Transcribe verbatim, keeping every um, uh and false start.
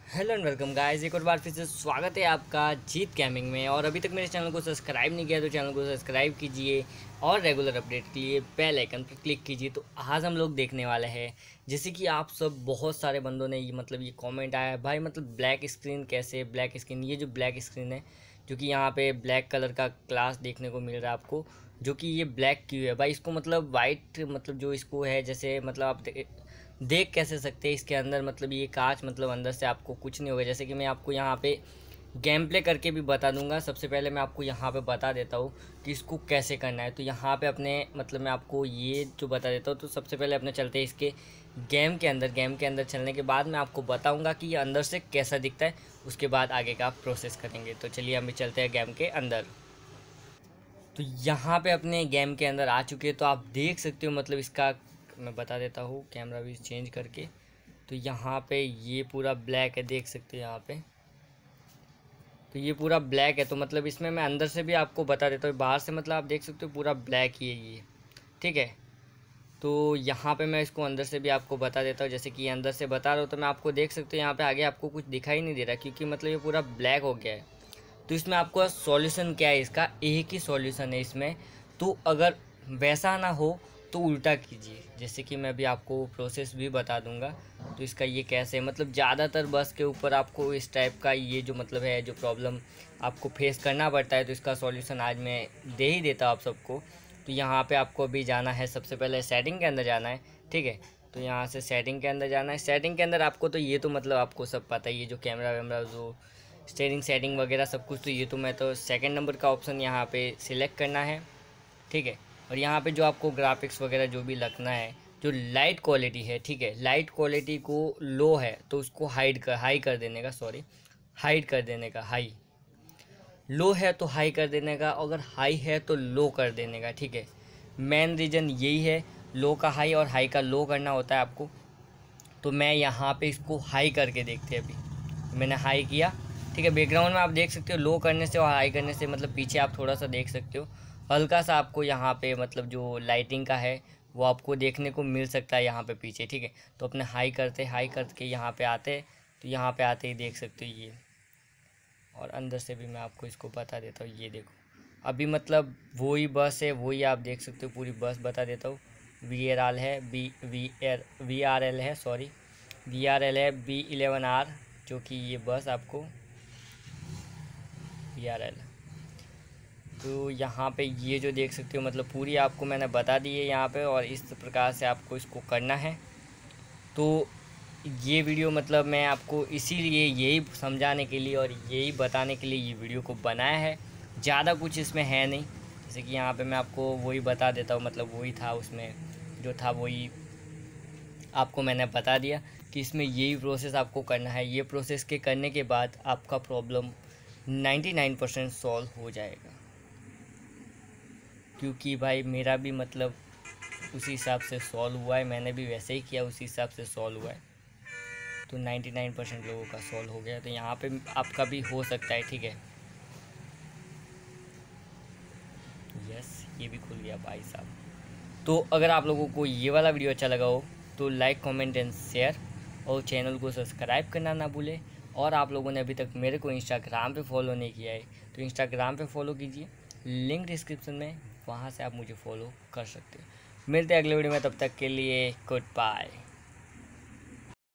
Hello and welcome guys, एक और बार फिर से स्वागत है आपका जीत गेमिंग में। और अभी तक मेरे चैनल को सब्सक्राइब नहीं किया तो चैनल को सब्सक्राइब कीजिए और रेगुलर अपडेट के लिए बेल आइकन पर क्लिक कीजिए। तो आज हम लोग देखने वाले हैं, जैसे कि आप सब बहुत सारे बंदों ने ये मतलब ये कमेंट आया है भाई, मतलब ब्लैक स्क्रीन कैसे, ब्लैक स्क्रीन, ये जो ब्लैक स्क्रीन है जो कि यहाँ पे ब्लैक कलर का क्लास देखने को मिल रहा है आपको, जो कि ये ब्लैक क्यों है भाई, इसको मतलब वाइट मतलब जो इसको है, जैसे मतलब आप देख कैसे सकते हैं इसके अंदर, मतलब ये कांच मतलब अंदर से आपको कुछ नहीं होगा। जैसे कि मैं आपको यहाँ पे गेम प्ले करके भी बता दूंगा। सबसे पहले मैं आपको यहाँ पे बता देता हूँ कि इसको कैसे करना है। तो यहाँ पे अपने मतलब मैं आपको ये जो बता देता हूँ, तो सबसे पहले अपने चलते हैं इसके गेम के अंदर। गेम के अंदर चलने के बाद मैं आपको बताऊँगा कि ये अंदर से कैसा दिखता है, उसके बाद आगे का प्रोसेस करेंगे। तो चलिए हम भी चलते हैं गेम के अंदर। तो यहाँ पे अपने गेम के अंदर आ चुके हैं, तो आप देख सकते हो मतलब इसका मैं बता देता हूँ कैमरा भी चेंज करके। तो यहाँ पे ये पूरा ब्लैक है, देख सकते हो यहाँ पे, तो ये पूरा ब्लैक है। तो मतलब इसमें मैं अंदर से भी आपको बता देता हूँ, बाहर से मतलब आप देख सकते हो पूरा ब्लैक ही है ये, ठीक है। तो यहाँ पे मैं इसको अंदर से भी आपको बता देता हूँ, जैसे कि ये अंदर से बता रहा हूँ। तो मैं आपको देख सकते हो यहाँ पे आगे आपको कुछ दिखाई नहीं दे रहा, क्योंकि मतलब ये पूरा ब्लैक हो गया है। तो इसमें आपको सॉल्यूशन क्या है, इसका एक ही सॉल्यूशन है इसमें। तो अगर वैसा ना हो तो उल्टा कीजिए, जैसे कि मैं भी आपको प्रोसेस भी बता दूंगा। तो इसका ये कैसे मतलब ज़्यादातर बस के ऊपर आपको इस टाइप का ये जो मतलब है जो प्रॉब्लम आपको फेस करना पड़ता है, तो इसका सॉल्यूशन आज मैं दे ही देता हूँ आप सबको। तो यहाँ पे आपको अभी जाना है, सबसे पहले सेटिंग के अंदर जाना है, ठीक है। तो यहाँ से सेटिंग के अंदर जाना है। सेटिंग के अंदर आपको तो ये तो मतलब आपको सब पता ही है, जो कैमरा वैमरा जो स्टेयरिंग सेटिंग वगैरह सब कुछ, तो ये तो मैं तो सेकंड नंबर का ऑप्शन यहाँ पे सिलेक्ट करना है, ठीक है। और यहाँ पे जो आपको ग्राफिक्स वगैरह जो भी लगना है, जो लाइट क्वालिटी है, ठीक है, लाइट क्वालिटी को लो है तो उसको हाइड कर हाई कर देने का, सॉरी हाइड कर देने का, हाई। लो है तो हाई कर देने का, अगर हाई है तो लो कर देने का, ठीक है। मेन रीज़न यही है, लो का हाई और हाई का लो करना होता है आपको। तो मैं यहाँ पे इसको हाई करके देखते हैं। अभी मैंने हाई किया, ठीक है। बैकग्राउंड में आप देख सकते हो लो करने से और हाई करने से मतलब पीछे आप थोड़ा सा देख सकते हो, हल्का सा आपको यहाँ पे मतलब जो लाइटिंग का है वो आपको देखने को मिल सकता है यहाँ पे पीछे, ठीक है। तो अपने हाई करते हाई करके यहाँ पे आते, तो यहाँ पे आते ही देख सकते हो ये। और अंदर से भी मैं आपको इसको बता देता हूँ, ये देखो अभी मतलब वही बस है, वही आप देख सकते हो, पूरी बस बता देता हूँ। वी आर एल है, B V R V R L है, सॉरी वी आर एल है बी इलेवन आर, जो कि ये बस आपको वी आर एल। तो यहाँ पे ये जो देख सकते हो मतलब पूरी आपको मैंने बता दी है यहाँ पे, और इस प्रकार से आपको इसको करना है। तो ये वीडियो मतलब मैं आपको इसीलिए यही समझाने के लिए और यही बताने के लिए ये वीडियो को बनाया है, ज़्यादा कुछ इसमें है नहीं। जैसे कि यहाँ पे मैं आपको वही बता देता हूँ, मतलब वही था उसमें जो था वही आपको मैंने बता दिया कि इसमें यही प्रोसेस आपको करना है। ये प्रोसेस के करने के बाद आपका problem ninety nine percent solve हो जाएगा, क्योंकि भाई मेरा भी मतलब उसी हिसाब से सॉल्व हुआ है, मैंने भी वैसे ही किया, उसी हिसाब से सॉल्व हुआ है। तो नाइन्टी नाइन परसेंट लोगों का सॉल्व हो गया, तो यहाँ पे आपका भी हो सकता है, ठीक है। यस, ये भी खुल गया भाई साहब। तो अगर आप लोगों को ये वाला वीडियो अच्छा लगा हो तो लाइक कमेंट एंड शेयर, और चैनल को सब्सक्राइब करना ना भूलें। और आप लोगों ने अभी तक मेरे को इंस्टाग्राम पे फॉलो नहीं किया है तो इंस्टाग्राम पे फॉलो कीजिए, लिंक डिस्क्रिप्शन में, वहाँ से आप मुझे फॉलो कर सकते हो। मिलते हैं अगले वीडियो में, तब तक के लिए गुड बाय।